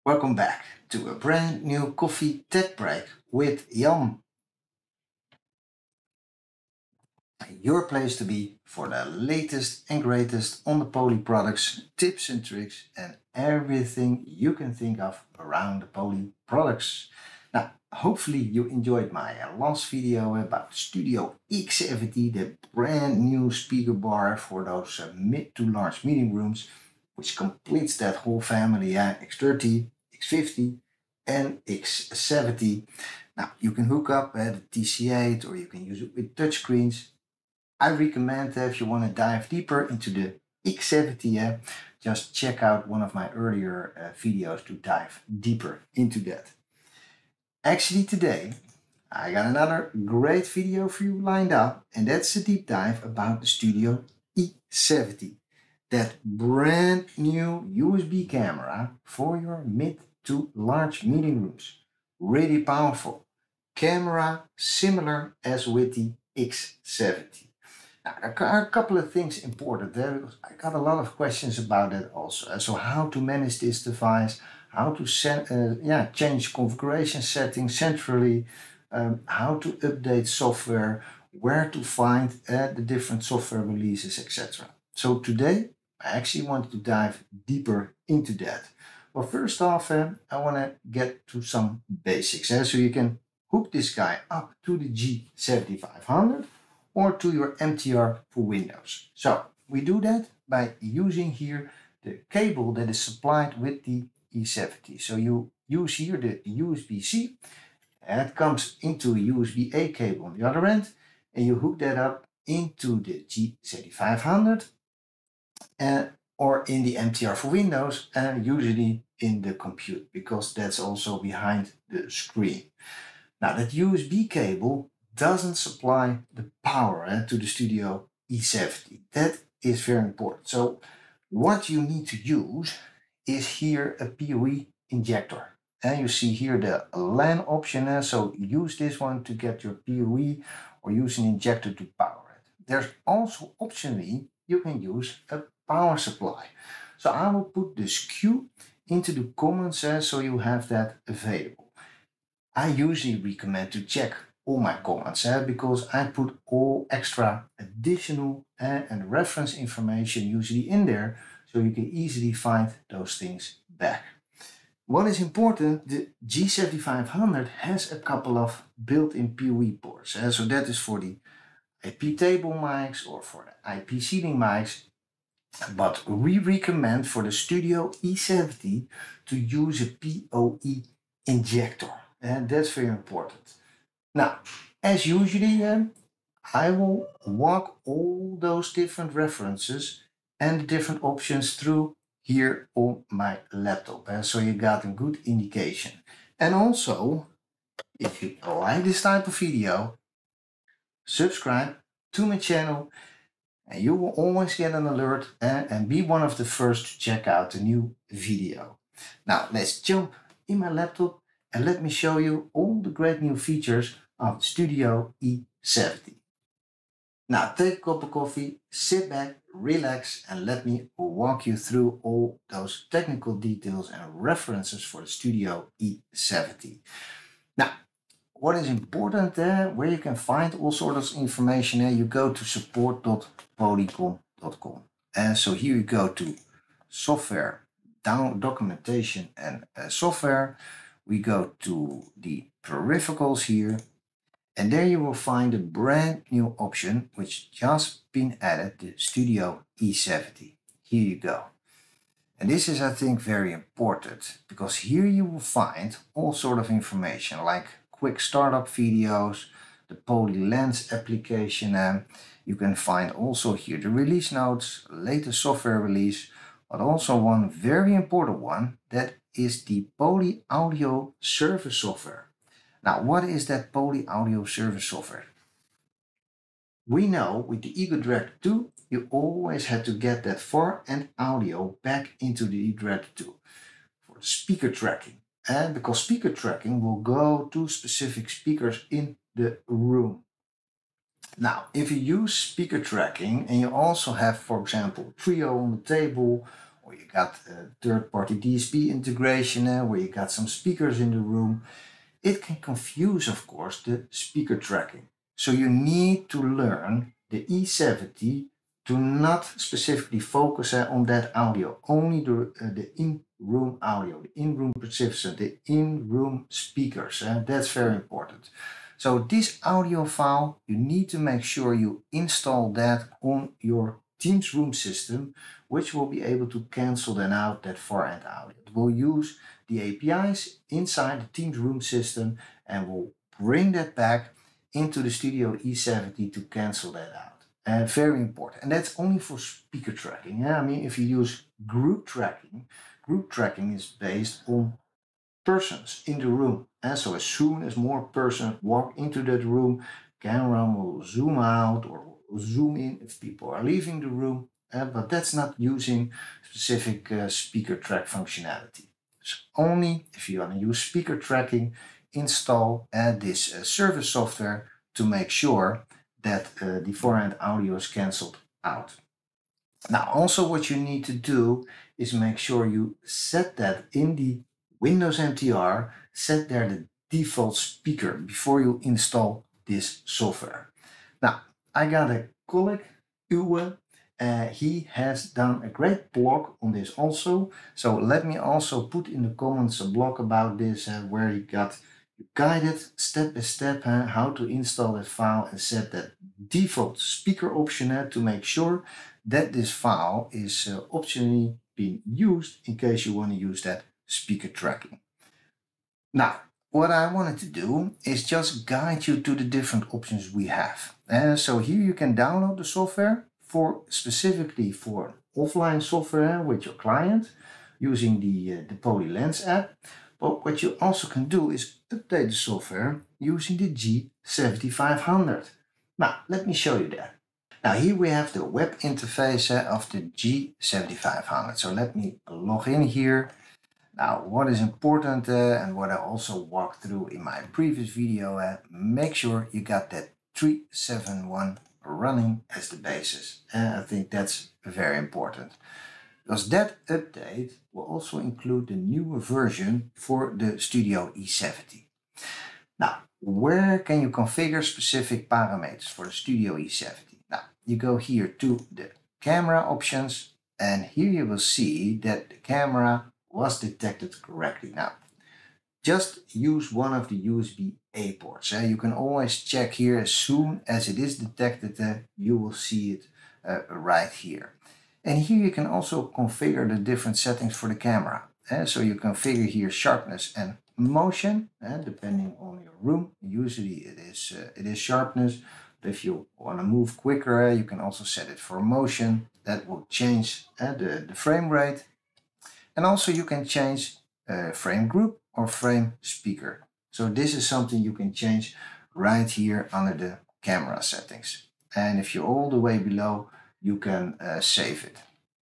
Welcome back to a brand new coffee tech break with Jan, your place to be for the latest and greatest on the Poly products, tips and tricks, and everything you can think of around the Poly products. Now, hopefully you enjoyed my last video about Studio X70, the brand new speaker bar for those mid to large meeting rooms, which completes that whole family, X30, X50, and X70. Now, you can hook up the TC8 or you can use it with touchscreens. I recommend if you want to dive deeper into the X70 just check out one of my earlier videos to dive deeper into that. Actually, today I got another great video for you lined up, and that's a deep dive about the Studio E70, that brand new USB camera for your mid to large meeting rooms. Really powerful camera, similar as with the X70. Now, there are a couple of things important there. I got a lot of questions about it also. So how to manage this device, how to change configuration settings centrally, how to update software, where to find the different software releases, etc. So today, I actually want to dive deeper into that. Well, first off, I want to get to some basics. So you can hook this guy up to the G7500 or to your MTR for Windows. So we do that by using here the cable that is supplied with the E70. So you use here the USB-C, and it comes into a USB-A cable on the other end, and you hook that up into the G7500 or in the MTR for Windows, and usually in the compute, because that's also behind the screen. Now that USB cable doesn't supply the power to the Studio E70. That is very important. So what you need to use is here a PoE injector. And you see here the LAN option. So use this one to get your PoE or use an injector to power it. There's also optionally you can use a power supply. So I will put this Q into the comments so you have that available. I usually recommend to check all my comments because I put all extra additional and reference information usually in there so you can easily find those things back. What is important, the G7500 has a couple of built-in PoE ports. So that is for the IP table mics or for the IP seating mics. But we recommend for the Studio E70 to use a PoE injector. And that's very important. Now, as usually, I will walk all those different references and the different options through here on my laptop. So you got a good indication. And also, if you like this type of video, subscribe to my channel and you will always get an alert and be one of the first to check out a new video. Now, let's jump in my laptop and let me show you all the great new features of Studio E70. Now, take a cup of coffee, sit back, relax, and let me walk you through all those technical details and references for the Studio E70. Now, what is important there, where you can find all sorts of information, you go to support.polycom.com. And so here you go to software, documentation and software. We go to the peripherals here, and there you will find a brand new option which just been added, the Studio E70. Here you go. And this is, I think, very important because here you will find all sort of information like quick startup videos, the PolyLens application. You can find also here the release notes, latest software release, but also one very important one, that is the Poly Audio Service software. Now, what is that Poly Audio Service software? We know with the Ego Director 2, you always had to get that far-end audio back into the Ego Director 2 for speaker tracking. And because speaker tracking will go to specific speakers in the room. Now, if you use speaker tracking and you also have, for example, Trio on the table or you got third-party DSP integration, where you got some speakers in the room, it can confuse, of course, the speaker tracking. So you need to learn the E70 to not specifically focus on that audio, only the in-room audio, the in-room participants, the in-room speakers. That's very important. So this audio file, you need to make sure you install that on your Teams room system, which will be able to cancel then out that far-end audio. It will use the APIs inside the Teams room system and will bring that back into the Studio E70 to cancel that out. Very important. And that's only for speaker tracking. Yeah? I mean, if you use group tracking is based on persons in the room. And so as soon as more persons walk into that room, camera will zoom out or will zoom in if people are leaving the room. But that's not using specific speaker track functionality. So only if you want to use speaker tracking, install this service software to make sure that the forehand audio is cancelled out. Now, also what you need to do is make sure you set that in the Windows MTR, set there the default speaker before you install this software. Now, I got a colleague, Uwe, he has done a great blog on this also. So let me also put in the comments a blog about this where he got guided step by step how to install that file and set that default speaker option to make sure that this file is optionally being used in case you want to use that speaker tracking. Now, what I wanted to do is just guide you to the different options we have. So here you can download the software specifically for offline software with your client using the PolyLens app. But what you also can do is update the software using the G7500. Now, let me show you that. Now here we have the web interface of the G7500. So let me log in here. Now what is important and what I also walked through in my previous video, make sure you got that 371 running as the basis. I think that's very important, because that update will also include the newer version for the Studio E70. Now, where can you configure specific parameters for the Studio E70? Now, you go here to the camera options, and here you will see that the camera was detected correctly. Now, just use one of the USB-A ports. You can always check here as soon as it is detected, you will see it right here. And here you can also configure the different settings for the camera. So you configure here sharpness and motion, depending on your room. Usually it is sharpness. But if you want to move quicker, you can also set it for motion. That will change the frame rate. And also you can change frame group or frame speaker. So this is something you can change right here under the camera settings. And if you're all the way below, you can save it.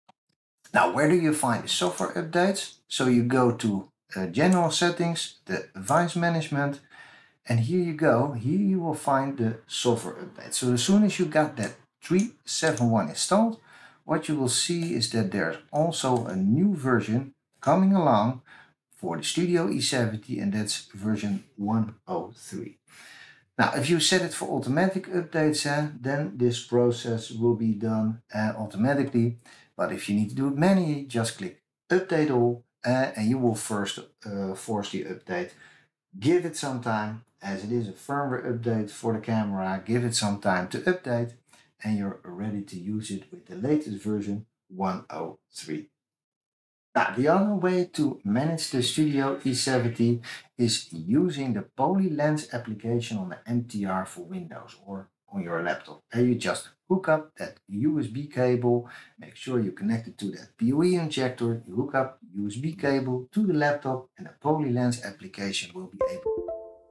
Now, where do you find the software updates? So you go to general settings, the device management, and here you go. Here you will find the software update. So as soon as you got that 371 installed, what you will see is that there's also a new version coming along for the Studio E70, and that's version 103. Now, if you set it for automatic updates, then this process will be done automatically. But if you need to do it manually, just click Update All, and you will first force the update. Give it some time, as it is a firmware update for the camera. Give it some time to update, and you're ready to use it with the latest version 103. Now, the other way to manage the Studio E70 is using the PolyLens application on the MTR for Windows or on your laptop. And you just hook up that USB cable, make sure you connect it to that PoE injector, you hook up USB cable to the laptop, and the PolyLens application will be able.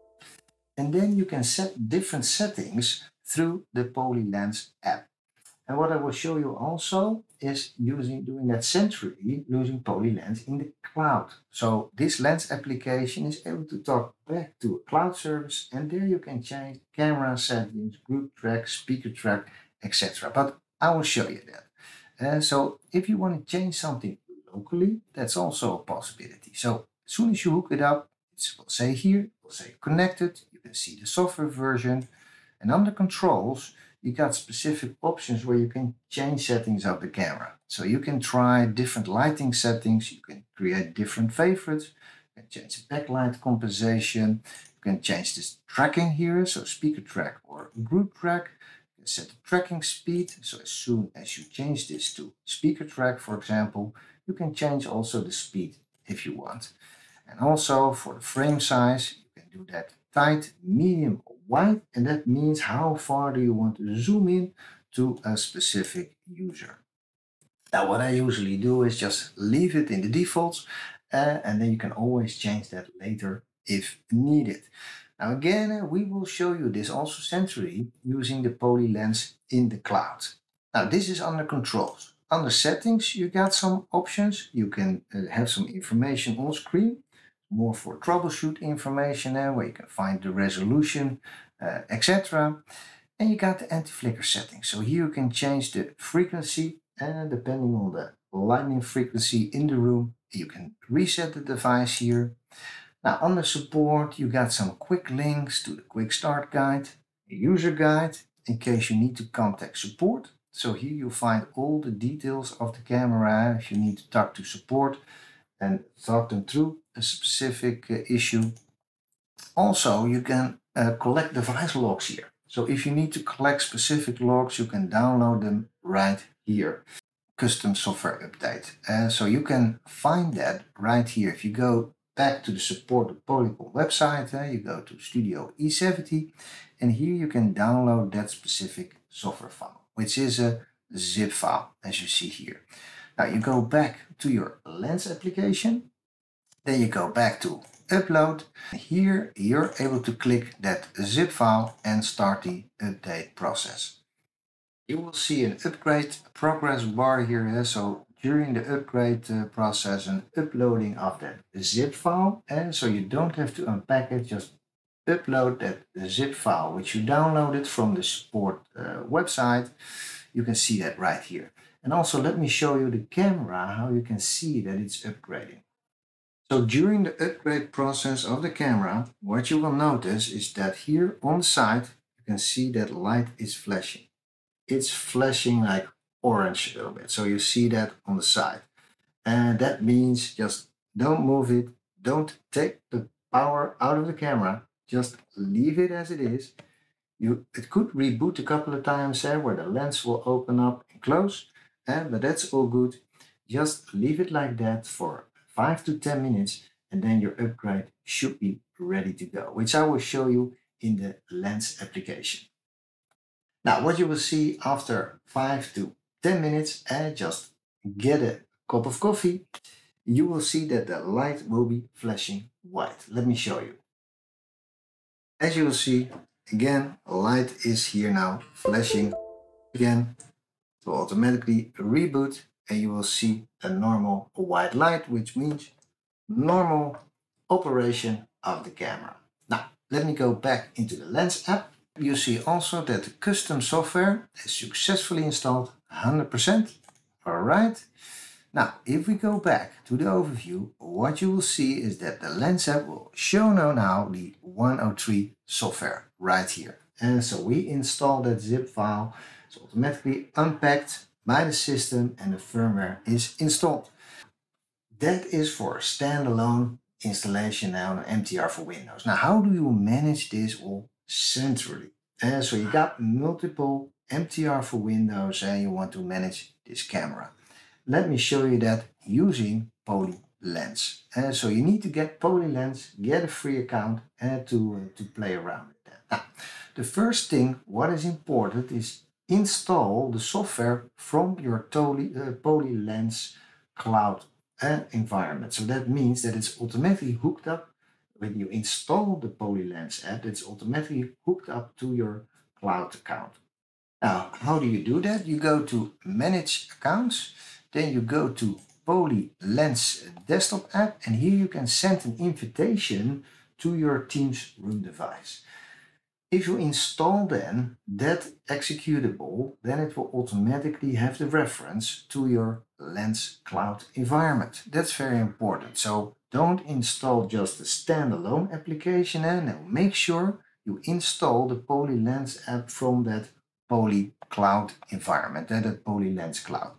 And then you can set different settings through the PolyLens app. And what I will show you also is doing that centrally using PolyLens in the cloud. So this lens application is able to talk back to a cloud service, and there you can change camera settings, group track, speaker track, etc. But I will show you that. So if you want to change something locally, that's also a possibility. So as soon as you hook it up, it will say here, it will say connected. You can see the software version. And under controls, you got specific options where you can change settings of the camera. So you can try different lighting settings. You can create different favorites. You can change the backlight compensation. You can change this tracking here, so speaker track or group track. You can set the tracking speed. So as soon as you change this to speaker track, for example, you can change also the speed if you want. And also for the frame size, you can do that tight, medium, or wide, and that means how far do you want to zoom in to a specific user. Now, what I usually do is just leave it in the defaults, and then you can always change that later if needed. Now, again, we will show you this also centrally using the Poly Lens in the cloud. Now, this is under controls. Under settings, you got some options. You can have some information on screen, more for troubleshoot information, where you can find the resolution, etc. And you got the anti-flicker settings. So here you can change the frequency, and depending on the lightning frequency in the room, you can reset the device here. Now, under support, you got some quick links to the quick start guide, a user guide in case you need to contact support. So here you'll find all the details of the camera if you need to talk to support and talk them through a specific issue. Also, you can collect device logs here. So if you need to collect specific logs, you can download them right here. Custom software update. So you can find that right here. If you go back to the support of Polycom website, you go to Studio E70, and here you can download that specific software file, which is a zip file, as you see here. Now you go back to your lens application, then you go back to upload. Here you're able to click that zip file and start the update process. You will see an upgrade progress bar here. So during the upgrade process and uploading of that zip file, and so you don't have to unpack it, just upload that zip file which you downloaded from the support website. You can see that right here. And also let me show you the camera, how you can see that it's upgrading. So during the upgrade process of the camera, what you will notice is that here on the side, you can see that light is flashing. It's flashing like orange a little bit. So you see that on the side. And that means just don't move it. Don't take the power out of the camera. Just leave it as it is. It could reboot a couple of times where the lens will open up and close. But that's all good. Just leave it like that for 5 to 10 minutes, and then your upgrade should be ready to go, which I will show you in the lens application. Now, what you will see after 5 to 10 minutes, and just get a cup of coffee, you will see that the light will be flashing white. Let me show you. As you will see, again, light is here now flashing again. It will automatically reboot, and you will see a normal white light, which means normal operation of the camera. Now, let me go back into the Lens app. You see also that the custom software is successfully installed 100%. All right. Now, if we go back to the overview, what you will see is that the Lens app will show now the 103 software right here. And so we install that zip file. It's automatically unpacked by the system and the firmware is installed. That is for a standalone installation now on MTR for Windows. Now, how do you manage this all centrally? So you got multiple MTR for Windows and you want to manage this camera. Let me show you that using Poly Lens. So you need to get Poly Lens, get a free account to play around with that. Now, the first thing, what is important is install the software from your Poly Lens cloud environment. So that means that it's automatically hooked up. When you install the Poly Lens app, it's automatically hooked up to your cloud account. Now, how do you do that? You go to Manage Accounts, then you go to Poly Lens desktop app, and here you can send an invitation to your Teams room device. If you install then that executable, then it will automatically have the reference to your Lens Cloud environment. That's very important. So don't install just a standalone application and make sure you install the Poly Lens app from that Poly Cloud environment, that Poly Lens Cloud.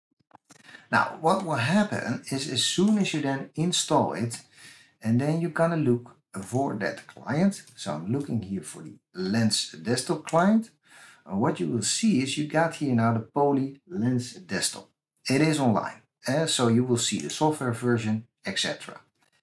Now, what will happen is as soon as you then install it, and then you're gonna look for that client. So I'm looking here for the Lens desktop client. What you will see is you got here now the Poly Lens desktop. It is online, so you will see the software version, etc.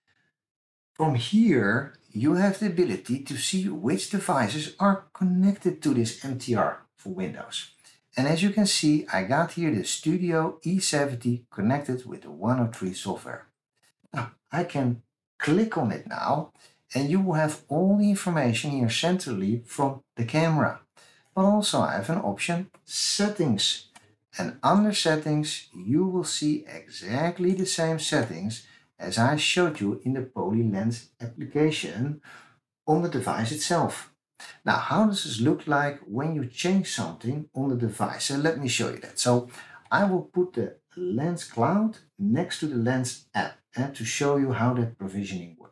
From here, you have the ability to see which devices are connected to this MTR for Windows. And as you can see, I got here the Studio E70 connected with the 103 software. Now, I can click on it now, and you will have all the information here centrally from the camera. But also I have an option, Settings. And under Settings, you will see exactly the same settings as I showed you in the Poly Lens application on the device itself. Now, how does this look like when you change something on the device? Let me show you that. So I will put the Lens Cloud next to the Lens app to show you how that provisioning works.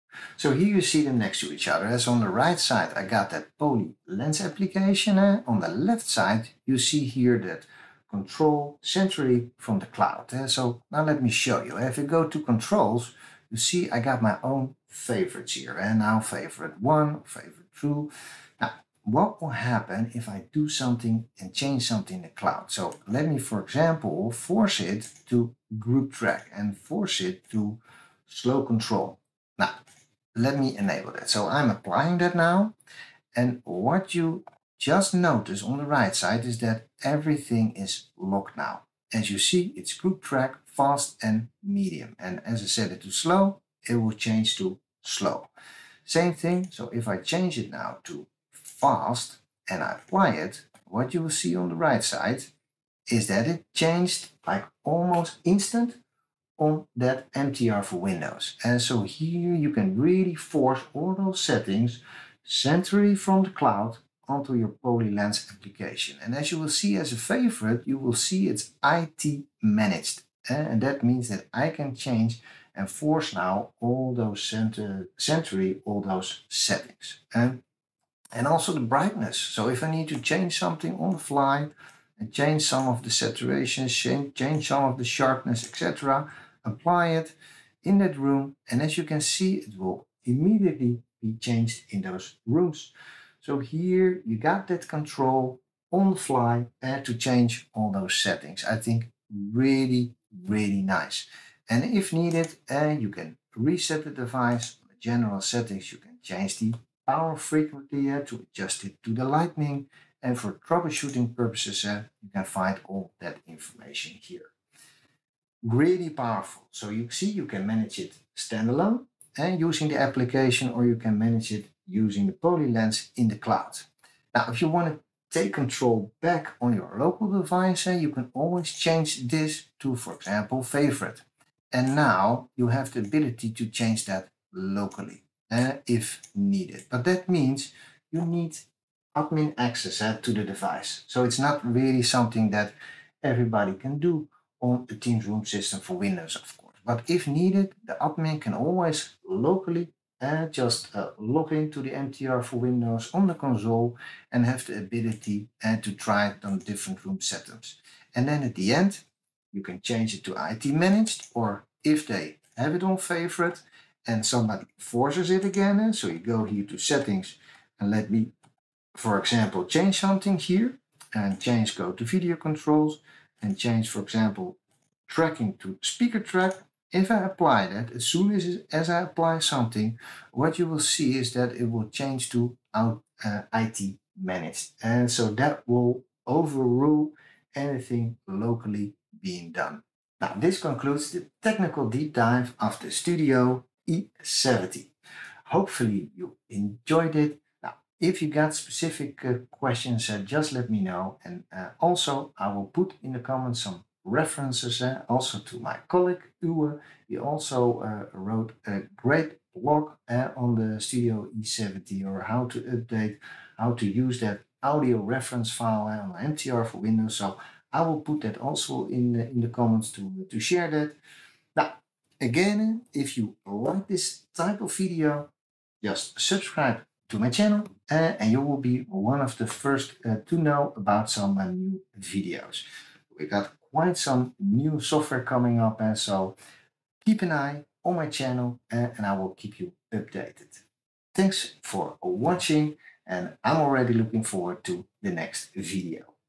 So here you see them next to each other. As on the right side, I got that Poly Lens application. On the left side, you see here that control centrally from the cloud. So now let me show you. If you go to controls, you see I got my own favorites here. And now favorite 1, favorite 2. Now, what will happen if I do something and change something in the cloud? So let me, for example, force it to group track and force it to slow control. Now, let me enable that. So I'm applying that now. And what you just notice on the right side is that everything is locked now. As you see, it's group track, fast and medium. And as I set it to slow, it will change to slow. Same thing. So if I change it now to fast and I apply it, what you will see on the right side is that it changed like almost instant on that MTR for Windows. And so here you can really force all those settings centrally from the cloud onto your Poly Lens application. And as you will see as a favorite, you will see it's IT managed. And that means that I can change and force now all those centrally, all those settings. And also the brightness. So if I need to change something on the fly and change some of the saturation, change some of the sharpness, etc., apply it in that room, and as you can see, it will immediately be changed in those rooms. So here you got that control on the fly to change all those settings. I think really, really nice. And if needed, you can reset the device. On the general settings, you can change the power frequently to adjust it to the lightning. And for troubleshooting purposes, you can find all that information here. Really powerful. So you see you can manage it standalone and using the application, or you can manage it using the Poly Lens in the cloud. Now, if you want to take control back on your local device, you can always change this to, for example, favorite. And now you have the ability to change that locally if needed. But that means you need admin access to the device. So it's not really something that everybody can do on a Teams Room system for Windows, of course. But if needed, the admin can always locally just log into the MTR for Windows on the console and have the ability to try it on different room setups. And then at the end, you can change it to IT managed, or if they have it on favorite and somebody forces it again, so you go here to settings and let me, for example, change something here and go to video controls and change, for example, tracking to speaker track. If I apply that, as soon as I apply something, what you will see is that it will change to IT managed. And so that will overrule anything locally being done. Now, this concludes the technical deep dive of the Studio E70. Hopefully you enjoyed it. Now, if you got specific questions, just let me know. And also, I will put in the comments some references also to my colleague Uwe. He also wrote a great blog on the Studio E70, or how to update how to use that audio reference file on MTR for Windows. So I will put that also in the comments to share that. Now, again, if you like this type of video, just subscribe to my channel and you will be one of the first to know about some new videos. We got quite some new software coming up, and so keep an eye on my channel and I will keep you updated. Thanks for watching, and I'm already looking forward to the next video.